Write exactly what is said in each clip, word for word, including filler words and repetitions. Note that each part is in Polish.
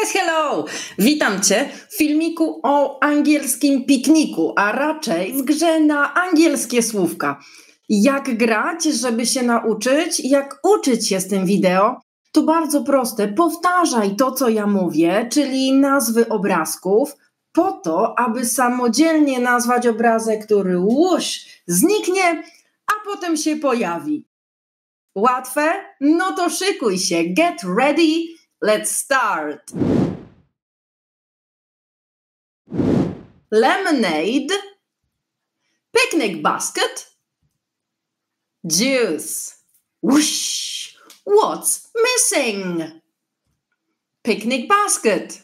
Yes, hello! Witam Cię w filmiku o angielskim pikniku, a raczej w grze na angielskie słówka. Jak grać, żeby się nauczyć, jak uczyć się z tym wideo? To bardzo proste. Powtarzaj to, co ja mówię, czyli nazwy obrazków, po to, aby samodzielnie nazwać obrazek, który łuś, zniknie, a potem się pojawi. Łatwe? No to szykuj się. Get ready. Let's start. Lemonade, picnic basket, juice. Whoosh! What's missing? Picnic basket.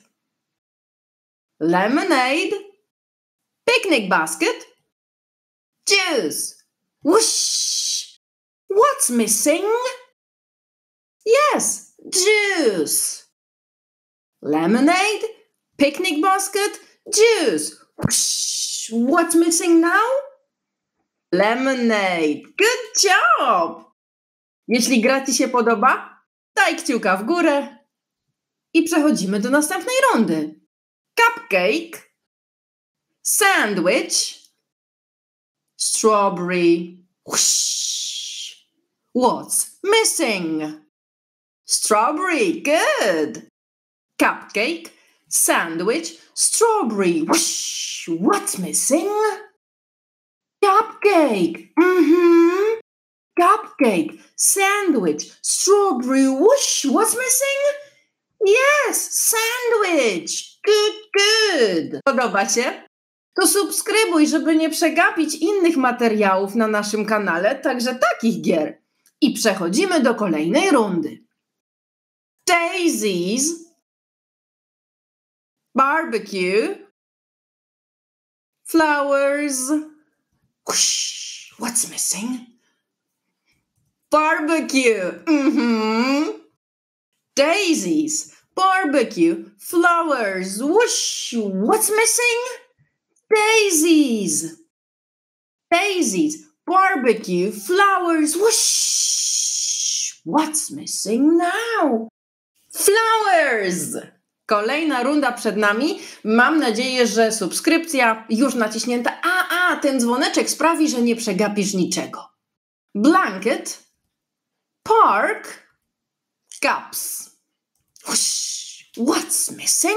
Lemonade, picnic basket, juice. Whoosh! What's missing? Yes, juice. Lemonade, picnic basket, juice. Whoosh! What's missing now? Lemonade. Good job! Jeśli gra Ci się podoba, daj kciuka w górę i przechodzimy do następnej rundy. Cupcake, sandwich, strawberry. Whoosh! What's missing? Strawberry. Good. Cupcake, sandwich, strawberry. Whoosh! What's missing? Cupcake. Mm-hmm. Cupcake, sandwich, strawberry. Whoosh! What's missing? Yes, sandwich. Good, good. Podoba się? To subskrybuj, żeby nie przegapić innych materiałów na naszym kanale, także takich gier. I przechodzimy do kolejnej rundy. Daisies, barbecue, flowers. Whoosh! What's missing? Barbecue. Mm-hmm. Daisies, barbecue, flowers. Whoosh! What's missing? Daisies. Daisies, barbecue, flowers. Whoosh! What's missing now? Flowers. Kolejna runda przed nami. Mam nadzieję, że subskrypcja już naciśnięta. A, a, ten dzwoneczek sprawi, że nie przegapisz niczego. Blanket, park, cups. Whoosh! What's missing?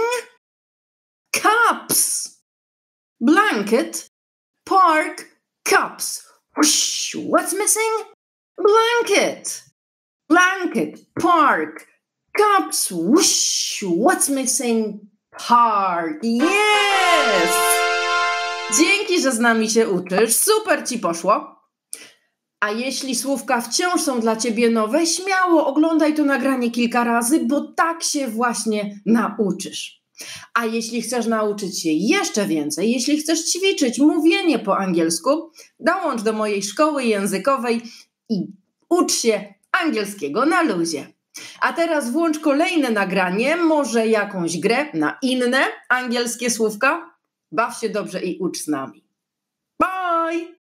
Cups. Blanket, park, cups. Whoosh! What's missing? Blanket. Blanket, park, cups. Whoosh! What's missing? Park. Yes! Dzięki, że z nami się uczysz. Super Ci poszło. A jeśli słówka wciąż są dla Ciebie nowe, śmiało oglądaj to nagranie kilka razy, bo tak się właśnie nauczysz. A jeśli chcesz nauczyć się jeszcze więcej, jeśli chcesz ćwiczyć mówienie po angielsku, dołącz do mojej szkoły językowej i ucz się angielskiego na luzie. A teraz włącz kolejne nagranie, może jakąś grę na inne angielskie słówka. Baw się dobrze i ucz z nami. Bye!